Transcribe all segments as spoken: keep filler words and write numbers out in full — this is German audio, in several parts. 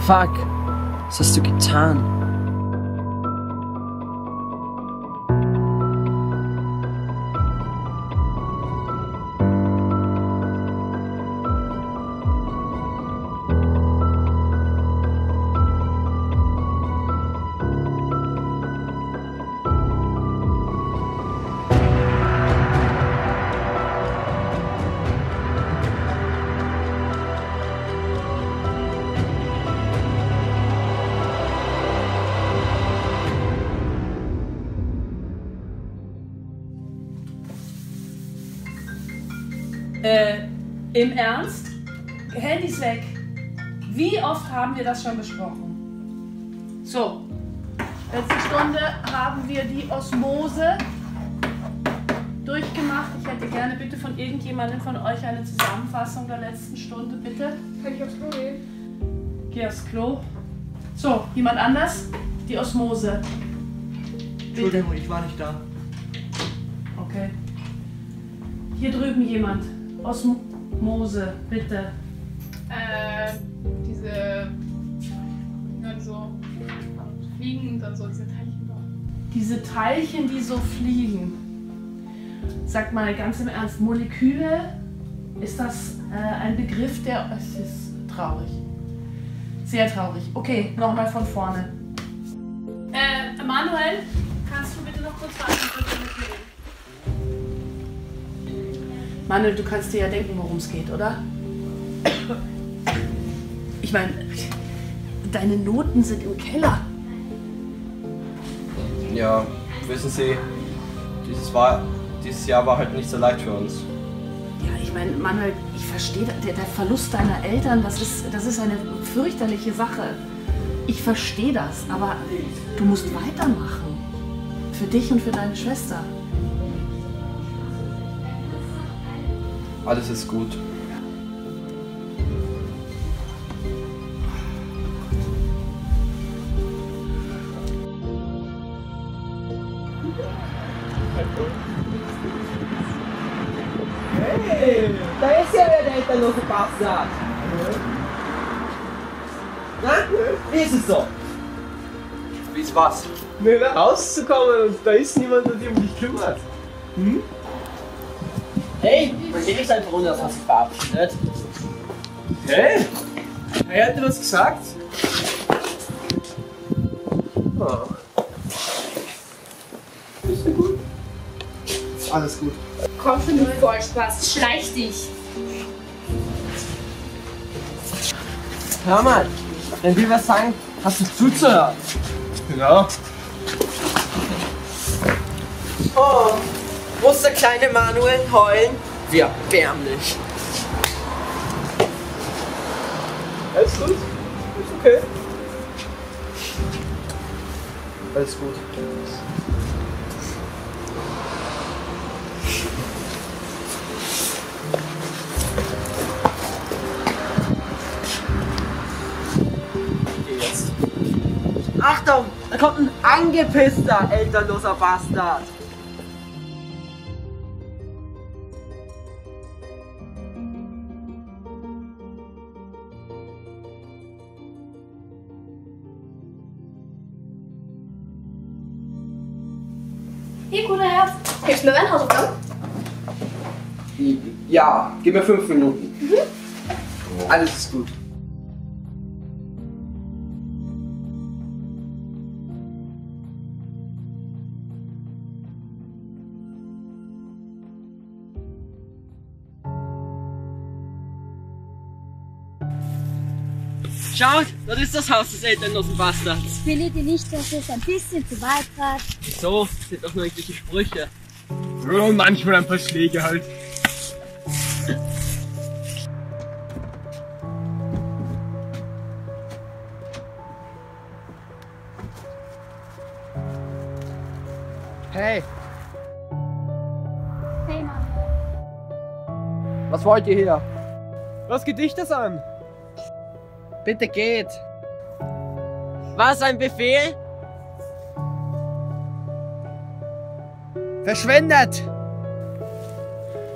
Fuck, was hast du getan? Äh, im Ernst? Handys weg. Wie oft haben wir das schon besprochen? So, letzte Stunde haben wir die Osmose durchgemacht. Ich hätte gerne bitte von irgendjemandem von euch eine Zusammenfassung der letzten Stunde, bitte. Kann ich aufs Klo gehen? Geh aufs Klo. So, jemand anders? Die Osmose. Bitte. Entschuldigung, ich war nicht da. Okay. Hier drüben jemand. Osmose, bitte. Äh, diese. Ja, die so fliegen und dann so diese Teilchen da. Diese Teilchen, die so fliegen. Sag mal ganz im Ernst, Moleküle, ist das äh, ein Begriff, der... Es ist traurig. Sehr traurig. Okay, nochmal von vorne. Äh, Manuel, kannst du bitte noch kurz warten? Manuel, du kannst dir ja denken, worum es geht, oder? Ich meine, deine Noten sind im Keller. Ja, wissen Sie, dieses, war, dieses Jahr war halt nicht so leicht für uns. Ja, ich meine, Manuel, ich verstehe, der, der Verlust deiner Eltern, das ist, das ist eine fürchterliche Sache. Ich verstehe das, aber du musst weitermachen. Für dich und für deine Schwester. Alles ist gut. Hey, da ist ja wer der elternlose Bastard. Na, wie ist es so? Wie ist was? Nur da rauszukommen und da ist niemand, der sich um dich kümmert. Hm? Hey, mein Leben ist einfach anders, hat sich verabschiedet. Hey? Er hat dir was gesagt? Oh. Ist dir gut? Ist alles gut. Komm schon, du Vollspaß, schleich dich! Hör mal, wenn wir was sagen, hast du zuzuhören. Genau. Oh, muss der kleine Manuel heulen? Wie erbärmlich. Alles gut? Ist okay? Alles gut. Geh jetzt. Achtung, da kommt ein angepisster, elternloser Bastard. Hey, guter Herz, hilfst du mir meine Hausaufgaben? Ja, gib mir fünf Minuten. Mhm. Alles ist gut. Schaut, das ist das Haus des elternlosen Bastards. Findet ihr nicht, dass es ein bisschen zu weit trat? So, das sind doch nur irgendwelche Sprüche. Ja, und manchmal ein paar Schläge halt. Hey, Hey Mann. was wollt ihr hier? Was geht dich das an? Bitte geht. Was, ein Befehl? Verschwendet!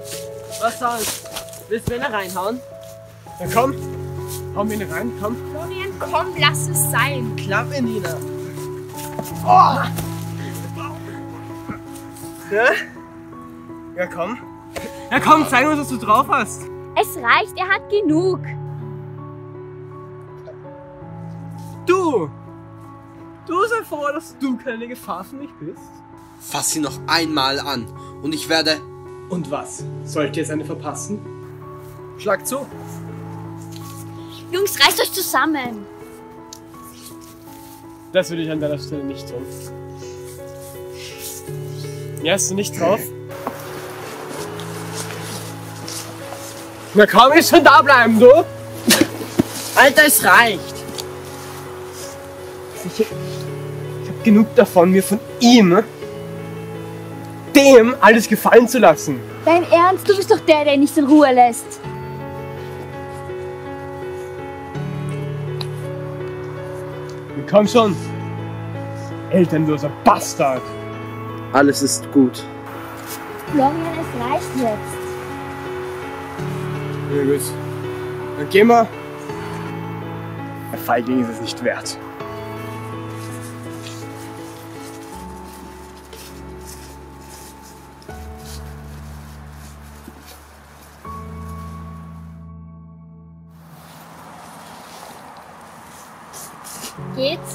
Was soll's? Willst du mir da reinhauen? Na komm, hau mir rein, komm. Florian, komm, lass es sein. Klappe, Nina. Oh. Ja? Ja, komm. Ja, komm, zeig uns, was du drauf hast. Es reicht, er hat genug. Du! Du sei froh, dass du keine Gefahr für mich bist. Fass ihn noch einmal an und ich werde... Und was? Sollte jetzt eine verpassen? Schlag zu. Jungs, reißt euch zusammen. Das würde ich an deiner Stelle nicht tun. Ja, hast du nicht drauf? Na komm, jetzt schon da bleiben, du! Alter, es reicht. Ich, ich hab genug davon, mir von ihm, dem, alles gefallen zu lassen. Dein Ernst? Du bist doch der, der ihn nicht in Ruhe lässt. Und komm schon! Elternloser Bastard! Alles ist gut. Florian, es reicht jetzt. Ja gut. Dann gehen wir. Der Feigling ist es nicht wert. Geht's?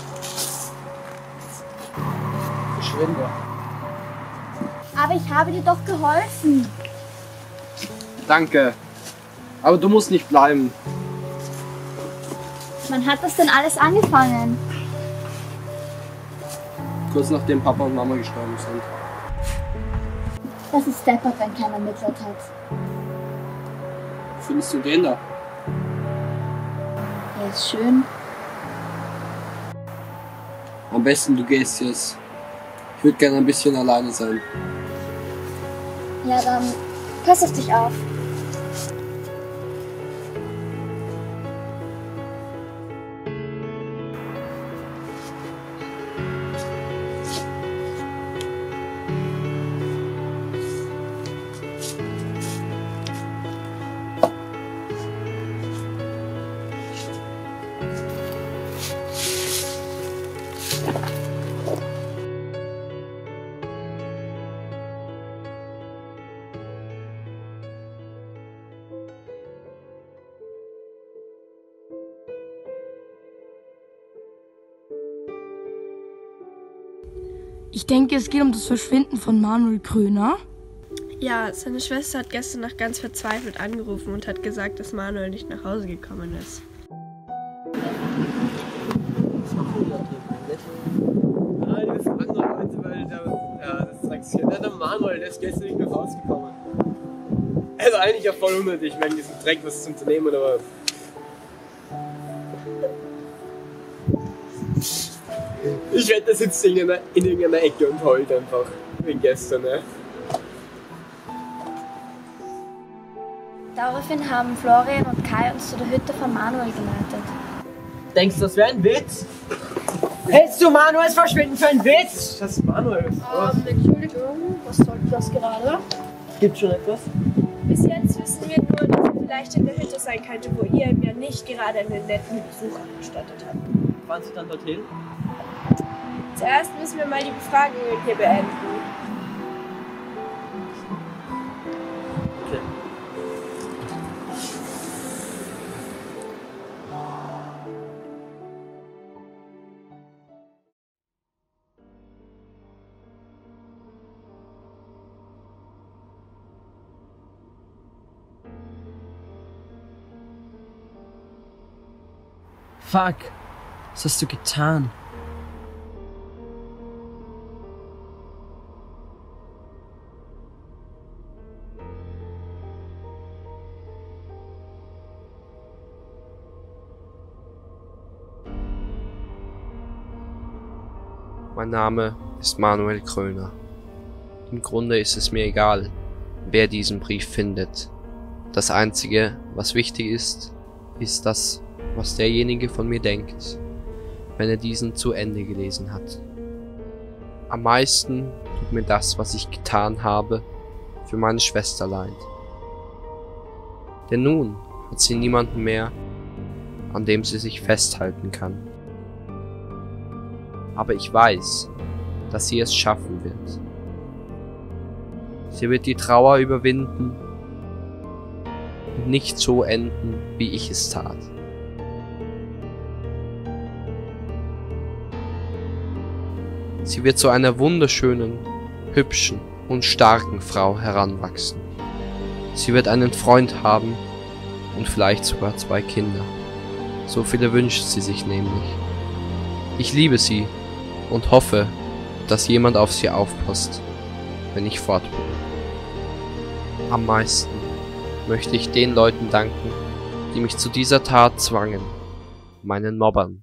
Verschwinde. Aber ich habe dir doch geholfen. Danke. Aber du musst nicht bleiben. Wann hat das denn alles angefangen? Kurz nachdem Papa und Mama gestorben sind. Das ist deppert, wenn keiner Mitleid hat. Findest du den da? Er ist schön. Am besten du gehst jetzt. Ich würde gerne ein bisschen alleine sein. Ja, dann pass auf dich auf. Ich denke, es geht um das Verschwinden von Manuel Kröner. Ja, seine Schwester hat gestern Nacht ganz verzweifelt angerufen und hat gesagt, dass Manuel nicht nach Hause gekommen ist. Ah, das andere Leute, weil der, ja, das sagst du, der Manuel, der ist gestern nicht nach Hause gekommen. Also eigentlich ja voll unnötig, wegen diesem Dreck was zu unternehmen, aber... Ich wette, der sitzt in irgendeiner, in irgendeiner Ecke und heult einfach. Wie gestern, ne? Daraufhin haben Florian und Kai uns zu der Hütte von Manuel geleitet. Denkst du, das wäre ein Witz? Hältst du Manuels Verschwinden für einen Witz? Das ist Manuel. Ähm, Entschuldigung, was sollte das gerade? Gibt schon etwas? Bis jetzt wissen wir nur, dass er vielleicht in der Hütte sein könnte, wo ihr ihm ja nicht gerade einen netten Besuch abgestattet habt. Fahren Sie dann dorthin? Zuerst müssen wir mal die Befragungen hier beenden. Okay. Fuck, was hast du getan? Mein Name ist Manuel Kröner. Im Grunde ist es mir egal, wer diesen Brief findet. Das Einzige, was wichtig ist, ist das, was derjenige von mir denkt, wenn er diesen zu Ende gelesen hat. Am meisten tut mir das, was ich getan habe, für meine Schwester leid. Denn nun hat sie niemanden mehr an dem sie sich festhalten kann. Aber ich weiß, dass sie es schaffen wird. Sie wird die Trauer überwinden und nicht so enden, wie ich es tat. Sie wird zu einer wunderschönen, hübschen und starken Frau heranwachsen. Sie wird einen Freund haben und vielleicht sogar zwei Kinder. So viele wünscht sie sich nämlich. Ich liebe sie und hoffe, dass jemand auf sie aufpasst, wenn ich fort bin. Am meisten möchte ich den Leuten danken, die mich zu dieser Tat zwangen, meinen Mobbern.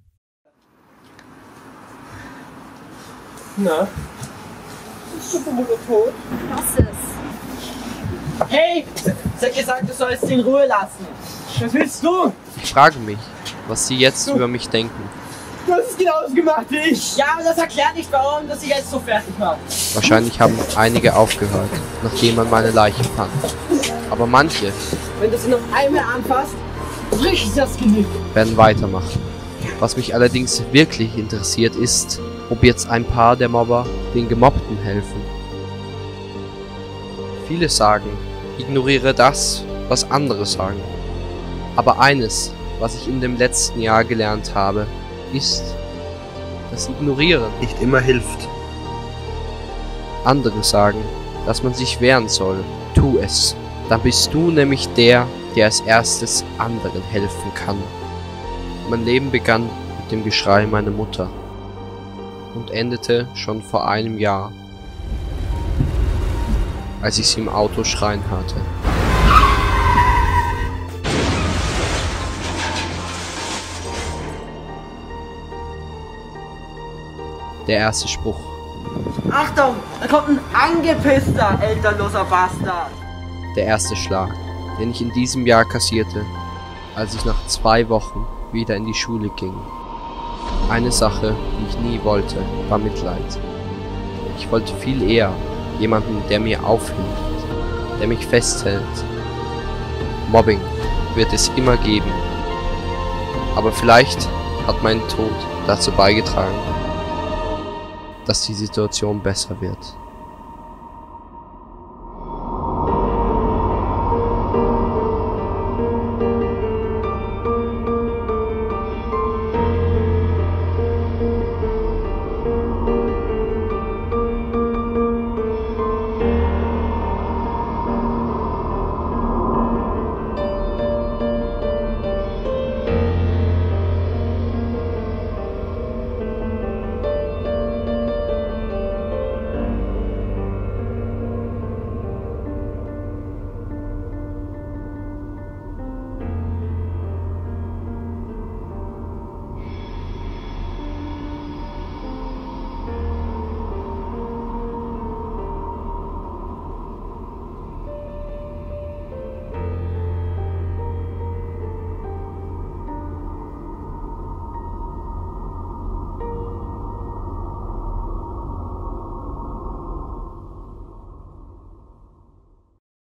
Na? Ist Schuppenmutter tot? Lass es. Hey! Sie hat gesagt, du sollst sie in Ruhe lassen. Was willst du? Ich frage mich, was sie jetzt über mich denken. Du hast es genauso gemacht wie ich. Ja, aber das erklärt nicht, warum das sich jetzt so fertig macht. Wahrscheinlich haben einige aufgehört, nachdem man meine Leiche fand. Aber manche Wenn du sie noch einmal anfasst, bricht das Genick. werden weitermachen. Was mich allerdings wirklich interessiert ist, ob jetzt ein paar der Mobber den Gemobbten helfen. Viele sagen, ignoriere das, was andere sagen. Aber eines, was ich in dem letzten Jahr gelernt habe, ist, dass Ignorieren Nicht immer hilft. Andere sagen, dass man sich wehren soll. Tu es. Dann bist du nämlich der, der als erstes anderen helfen kann. Mein Leben begann mit dem Geschrei meiner Mutter und endete schon vor einem Jahr, als ich sie im Auto schreien hörte. Der erste Spruch. Achtung, da kommt ein angepisster, elternloser Bastard. Der erste Schlag, den ich in diesem Jahr kassierte, als ich nach zwei Wochen wieder in die Schule ging. Eine Sache, die ich nie wollte, war Mitleid. Ich wollte viel eher jemanden, der mir aufhilft, der mich festhält. Mobbing wird es immer geben. Aber vielleicht hat mein Tod dazu beigetragen, dass die Situation besser wird.